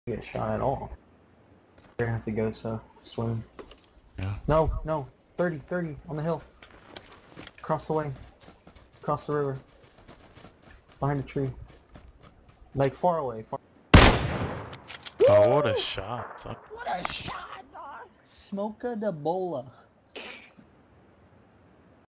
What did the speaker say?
get shot at all. They're gonna have to go to swim. Yeah. No. 30 on the hill. Across the way. Across the river. Behind the tree. Like far away. Oh, what a shot. What a shot, dog! Smoka de bola.